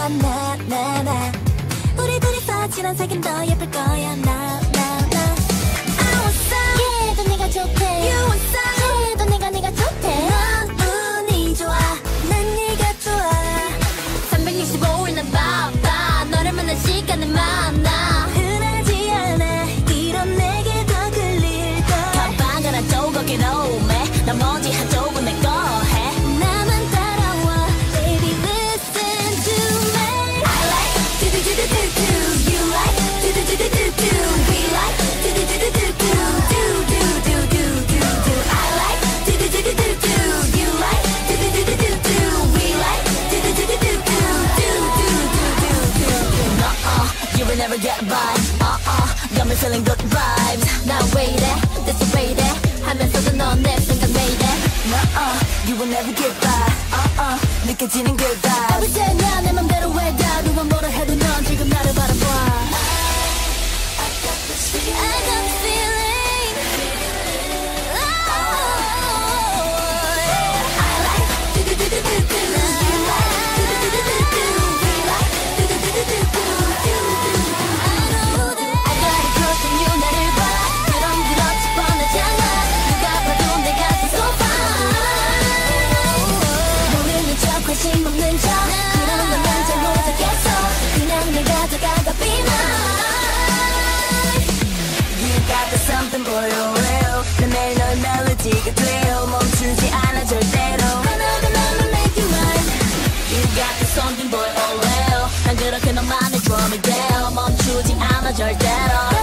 나나나 우리 둘이 빠지는 색은 더 예쁠 거야 나나나 I want some 얘도 네가 좋대 You want some 얘도 네가 좋대 너뿐이 좋아 난 네가 좋아 365일은 바빠 너를 만날 시간은 많아 흔하지 않아 이런 내게 더 끌릴걸 가방 하나 조각으로 매 나머지 한 쪽은 내 거 해 나만 따라와 Baby listen to me I like do-do-do-do-do You like do-do-do-do-do We like do-do-do-do-do Do-do-do-do-do-do I like do-do-do-do-do You like do-do-do-do-do We like do-do-do-do-do Do-do-do-do-do You will never get by Got me feeling good vibes 나 왜 이래 This is 왜 이래 하면서도 넌 내 생각 왜 이래 You will never get by 느껴지는 good vibes Every day 나 내 맘대로 왜 다 누가 뭐라 해도 넌 지금 나를 바라봐 I got the feeling I like do-do-do-do-do You like do-do-do-do-do We like do-do-do-do-do I know that I got a crush on you 나를 봐 그럼 그렇지 뻔하잖아 누가 봐도 내 가슴 so fine 모르는 척 관심 없는 척 그런 건 난 잘 못하겠어 그냥 내가 다가가 be mine You got the something boy oh well 난 매일 널 멜로디가 돼요 멈추지 않아 절대로 하나가 나만 make you mine You got the something boy oh well 난 그렇게 너만의 드럼이 돼요 멈추지 않아 절대로